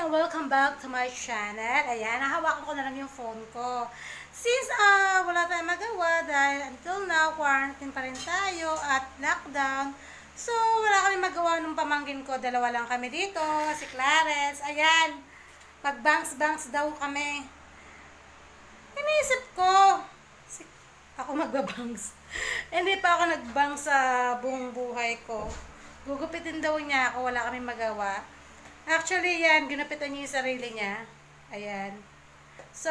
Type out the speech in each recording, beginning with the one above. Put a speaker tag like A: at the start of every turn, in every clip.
A: welcome back to my channel. Ayan, nahawakan ko na lang yung phone ko. Since wala tayong magawa dahil until now, quarantine pa rin tayo at lockdown. So, wala kami magawa nung pamangkin ko. Dalawa lang kami dito, si Clarence. Ayan, pag-bangs-bangs daw kami. Iniisip ko, ako magbabangs. Hindi pa ako nagbangs sa buong buhay ko. Gugupitin daw niya ako, wala kaming magawa. Actually, yan, ginupitan niya yung sarili niya. Ayan. So,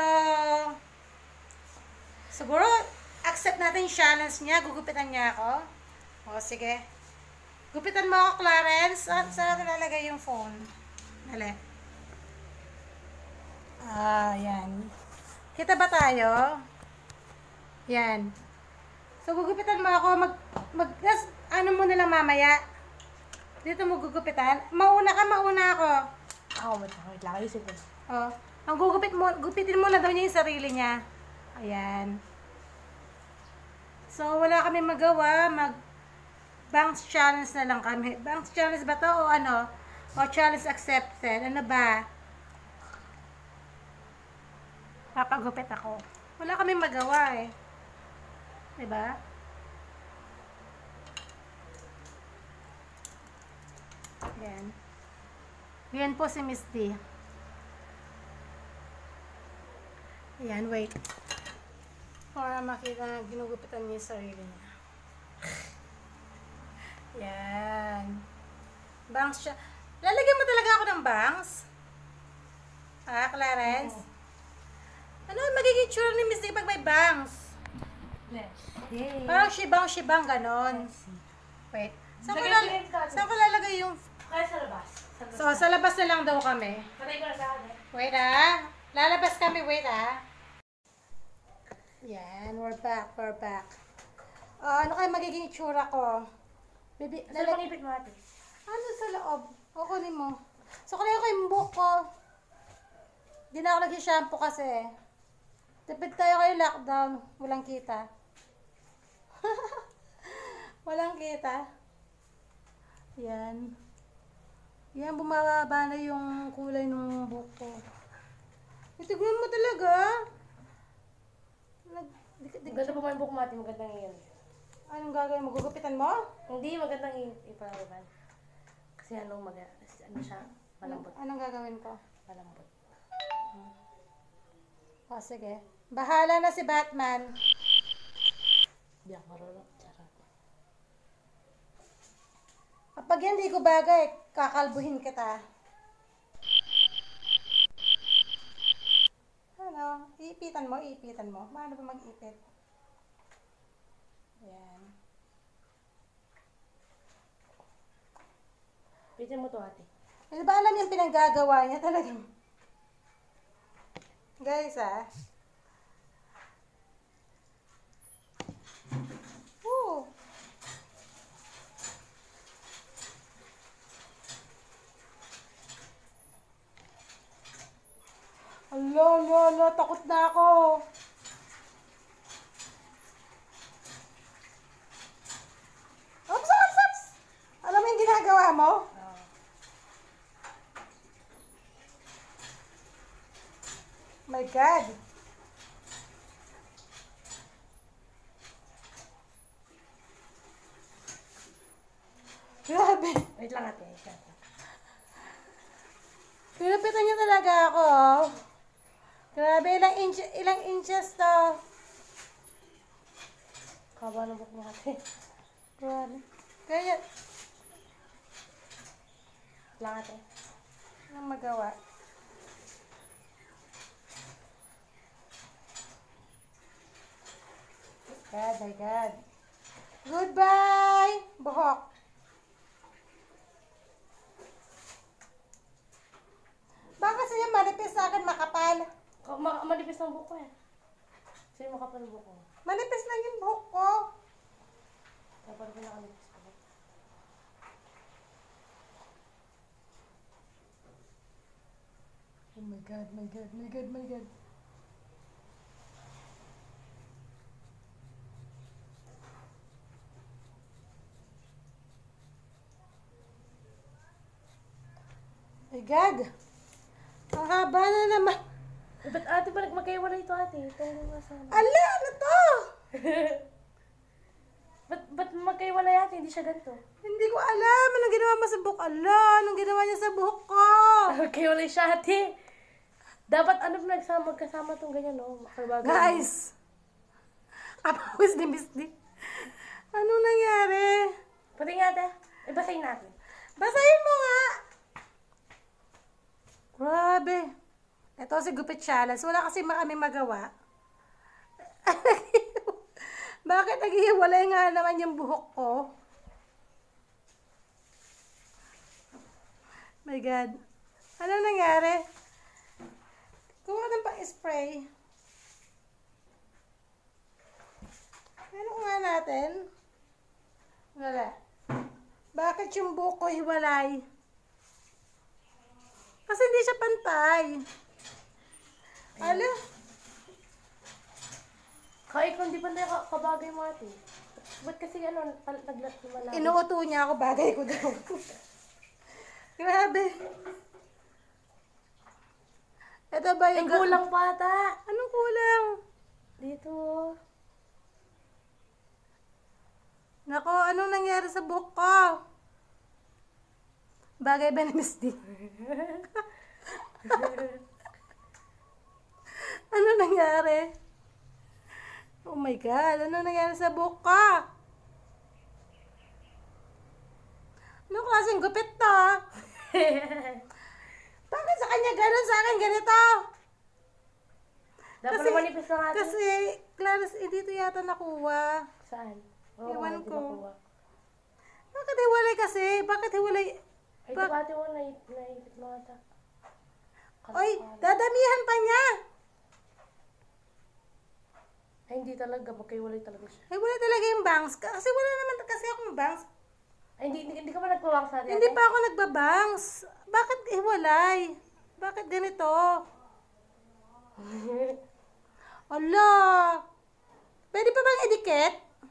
A: siguro, accept natin yung challenge niya. Gugupitan niya ako. O, sige. Gupitan mo ako, Clarence. Saan natin lalagay yung phone? Dali. Yan. Kita ba tayo? Yan. So, gugupitan mo ako. Ano mo na lang mamaya? Dito mo gugupitan. Mauna ka, mauna ako.
B: Wait lang. Ayusin ko.
A: Oh. Ang gupitin mo na daw niya yung sarili niya. Ayan. So, wala kami magawa. Banks challenge na lang kami. Banks challenge ba to o ano? O challenge accepted? Ano ba? Papagupit ako. Wala kami magawa eh. Diba? Ayan. Ayan po si Mhiss D. Ayan, wait. Para makita na ginugupitan niya yung sarili niya. Ayan. Bangs siya. Lalagyan mo talaga ako ng bangs? Clarence? Ano magiging tsura ni Mhiss D pag may bangs? Parang shibang-shibang ganon. Wait. Saan ko lalagay yung...
B: Kaya sa labas.
A: So, sa labas na lang daw kami.
B: Patay ko na sa akin.
A: Wait lalabas kami, wait Yan, we're back. Ano kayo magiging itsura ko? Baby,
B: Saan pangipit mo natin?
A: ano sa loob? Kukunin mo. So, kaya ko yung buhok ko. Hindi na ako nag-shampoo kasi. Tipid tayo kayo lockdown. Walang kita. Walang kita. Yan. Yan, bumababa na yung kulay ng buhok ko. Itignan mo talaga.
B: Maganda pa yung buhok mo natin. Magandang iyan.
A: Anong gagawin mo? Gugupitan mo?
B: Hindi, magandang iparawan. Kasi ano siya? Malambot.
A: Anong gagawin ko?
B: Malambot.
A: O, sige. Bahala na si Batman.
B: Hindi ako marunong. Charot.
A: Kapag hindi ko bagay, kakalbuhin kita. Ano? Iipitan mo. Paano ba mag-ipit? Ayan.
B: Pitin mo to ate.
A: Hindi ba alam yung pinanggagawa niya talagang? Guys, Woo! Alo, takot na ako. Ops! Alam mo yung ginagawa mo? My God. Grabe.
B: Wait lang ate.
A: Pinupitan niya talaga ako. Grabe, ilang inches to.
B: Kaba ng buhok mo ate.
A: Grabe. Kaya,
B: Lang ate.
A: anong magawa? God, my God. Goodbye, buhok. Bakit siya manipis sa akin makapal?
B: Manipis ng buhok ko eh. Sino makapal ng buhok ko?
A: Manipis lang yung buhok ko.
B: Kapag pinakanipis ko.
A: Oh my God. My God. Ang haba na naman.
B: Ba't ate ba magkaiwalay ito ate? Itong kasama.
A: Ala, ano to?
B: Ba't magkaiwalay ate? Hindi siya ganito.
A: Hindi ko alam. Anong ginawa mo sa buhok? Ala, anong ginawa niya sa buhok ko?
B: Magkaiwalay siya ate. Dapat ano magkasama itong ganyan, no?
A: Guys! Kapawis ni Mhiss D. Anong nangyari?
B: Pati nga ate. Basahin natin.
A: Basahin mo nga! Grabe. Ito si Gupit Challenge. Wala kasi kami magawa. Bakit naghihiwalay nga naman yung buhok ko? My God. Ano nangyari? Kuha ka ng pang-spray. Ano ko nga natin? Wala. Bakit yung buhok ko hiwalay? Kasi hindi siya pantay. Ala.
B: Kahit kung di pa na kabagay mo ate. Ba't kasi naglat naman namin?
A: Inuuto niya ako, bagay ko daw. Grabe. Ito ba yung...
B: kulang pa ata.
A: Anong kulang?
B: Dito.
A: Nako, anong nangyari sa buhok ko? Bagay ba ni Mhiss D? Ano nangyari? Oh my God, ano nangyari sa buhok ko? Anong klaseng gupit to? Bakit sa kanya ganun, sa akin ganito?
B: Dapat naman manipis lang ate.
A: Kasi, Clarence, dito yata nakuha.
B: Saan?
A: Iwan ko.
B: Makuha.
A: Bakit hiwalay kasi? Bakit hiwalay?
B: Ay, ito ate mo, naipit mo ata.
A: Oy, dadamihan pa niya.
B: Ay, hindi talaga. Magkaiwalay talaga siya.
A: Ay, wala talaga yung bangs. Kasi wala naman kasi akong bangs.
B: Ay, hindi ka ba nagpawang sa ate?
A: Hindi pa ako nagbabangs. Bakit hiwalay? Bakit ganito? Ala! Pwede pa bang idikit?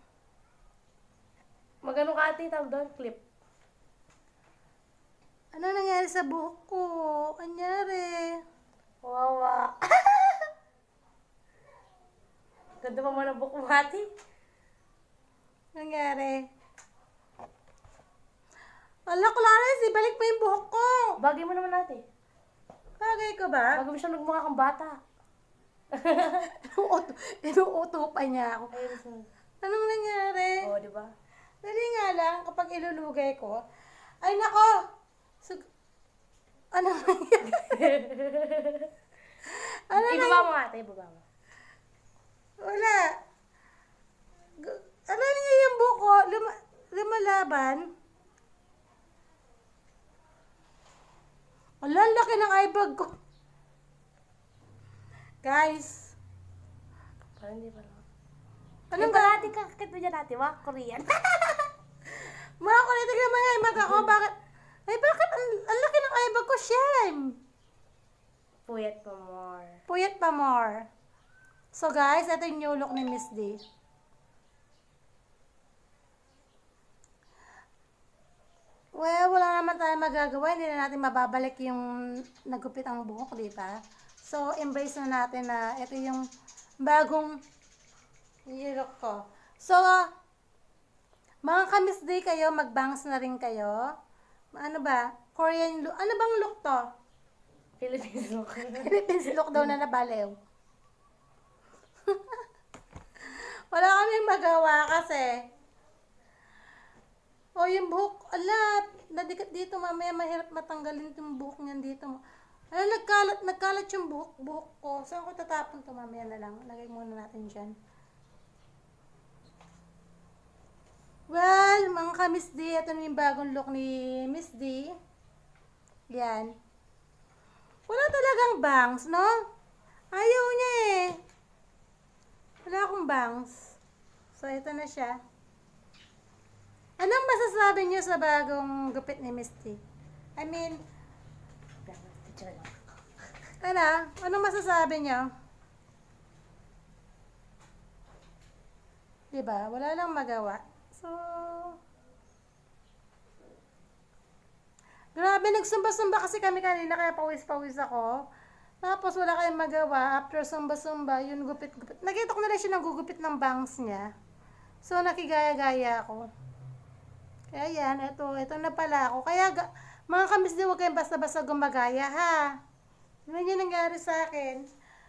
B: Magano ka ate, tawag doon, clip.
A: Ano nangyari sa buhok ko? Anyari?
B: Wawa. Ganda pa man ang buhok mo ate.
A: Nangyari? Ala, Clarence, ibalik mo yung buhok ko.
B: Bagay mo naman ate.
A: Bagay ko ba?
B: Bagay mo siya nagmukha kang bata.
A: Inuuto pa niya ako.
B: Ayun siya.
A: Anong nangyari?
B: Oo, di ba?
A: Dali nga lang, kapag ilulugay ko, ay nako! Ano nangyari? Ano
B: Ibaba mo ate, ibaba mo.
A: Wala. Ano niya yung buko? Lumalaban? Wala, ang laki ng eyebag ko. Guys.
B: Parang hindi pa lang.
A: Anong
B: ba ate, kakakit mo dyan ate, mga Korean?
A: Mga kulit, tignan mo nga yung mata ko. Bakit? Ay, bakit ang laki ng eyebag ko? Shame.
B: Puyat pa more.
A: Puyat pa more. So guys, ito yung new look ni Mhiss D. Well, wala naman tayong magagawa. Hindi na natin mababalik yung nagupit ang buhok, di ba? So, embrace na natin na ito yung bagong new look ko. So, mga ka-Mhiss D kayo, mag-bangs na rin kayo. Ano ba? Korean look. Ano bang look to?
B: Philippines look.
A: Philippines look daw na nabalew. Wala kaming magawa kasi. O yung buhok, ala, nadikit dito, mamaya mahirap matanggalin yung buhok niyan dito. Ala, nagkalat yung buhok ko. Saan ko tatapon to? Mamaya na lang. Lagay muna natin dyan. Well, mga ka-Mhiss D, ito na yung bagong look ni Mhiss D. Yan. Wala talagang bangs, no? Ayaw niya eh. Wala akong bangs. So, ito na siya. Anong masasabi niyo sa bagong gupit ni Mhiss D? I mean, ano? Anong masasabi niyo? Diba? Wala lang magawa. So, grabe, nagsumba-sumba kasi kami kanina kaya pawis-pawis ako. Tapos wala kayong magawa. After sumba-sumba, yun gupit-gupit. Nakita ko na lang siya nagugupit ng bangs niya. So, nakigaya-gaya ako. Kaya yan, ito na pala ako. Kaya, mga kamis din, huwag kayong basta-basta gumagaya, ha? Yun yung nangyari sa akin.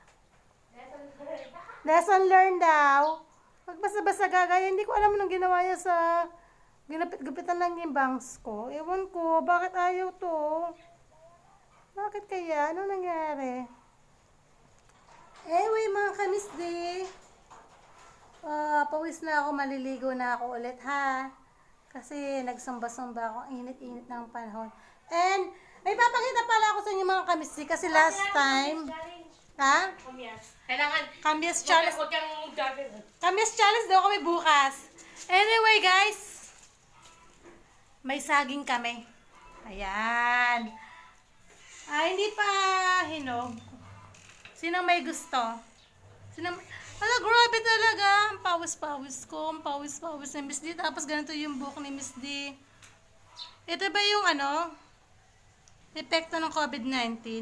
A: Lesson learned daw. Huwag basta-basta gagaya. Hindi ko alam anong ginawa niya sa... Ginapit-gupitan lang yung bangs ko. Ewan ko, bakit ayaw to? Bakit kaya? Ano nangyari? Anyway, mga kamis din. Pawis na ako, maliligo na ako ulit, ha? Kasi nagsumba-sumba ako, init-init ng panahon. And, may papakita pala ako sa inyo mga kamisi, kasi last time, ha?
B: Kailangan,
A: Kamyas challenge.
B: huwag kang gagawin.
A: Kamyas challenge daw kami bukas. Anyway, guys, may saging kami. Ayan. Hindi pa hinog. Sino may gusto? Grabe talaga. Ang pawis-pawis ko. Ang pawis-pawis ni Mhiss D. Tapos ganito yung buhok ni Mhiss D. Ito ba yung epekto ng COVID-19?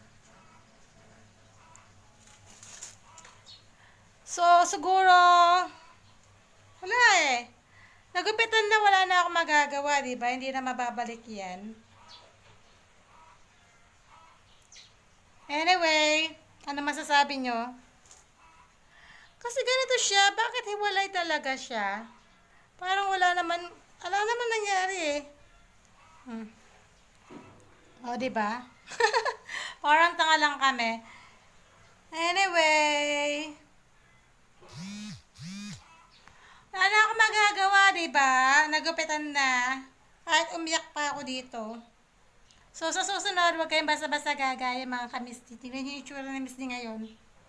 A: So, siguro, wala eh. Nagupitan na, wala na ako magagawa, diba? Hindi na mababalik yan. Anyway, ano masasabi nyo? Kasi ganito siya, bakit hiwalay talaga siya? Parang wala naman nangyari eh. O, diba? Parang tanga lang kami. Anyway, wala na ako magagawa, diba? Nagupitan na. Kahit umiyak pa ako dito. So, sa susunod, huwag kayong basta-basta gagaya mga kamis. Tingnan niyo yung itsura ni Mhiss D ngayon.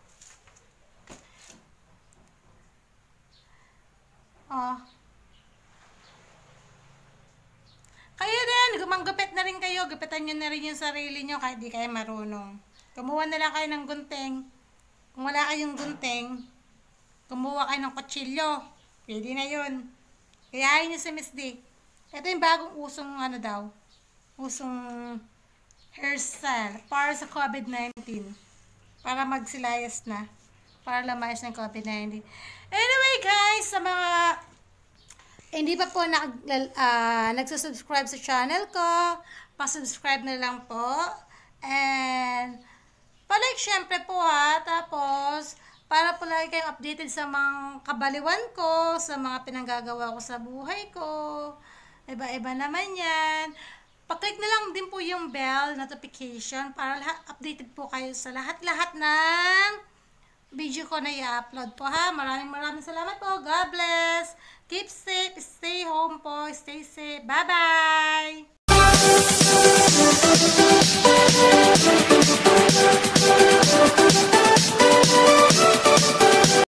A: Oh. Kayo din, gumanggupit na rin kayo. Gupitan nyo na rin yung sarili nyo kahit di kayo marunong. Kumuha na lang kayo ng gunting. Kung wala kayong gunting, kumuha kayo ng kutsilyo. Pwede na yun. Kayahin nyo si Mhiss D. Ito yung bagong usong usong hairstyle para sa COVID-19. Para magsilayas na. Para lamayas ng COVID-19. Anyway guys, sa mga hindi pa po nagsusubscribe sa channel ko, pa-subscribe na lang po. And palike syempre po ha. Tapos para po lagi kayong updated sa mga kabaliwan ko, sa mga pinanggagawa ko sa buhay ko. Iba-iba naman yan. Pa-click na lang din po yung bell notification para updated po kayo sa lahat-lahat ng video ko na i-upload po ha. Maraming salamat po. God bless. Keep safe. Stay home po. Stay safe. Bye-bye.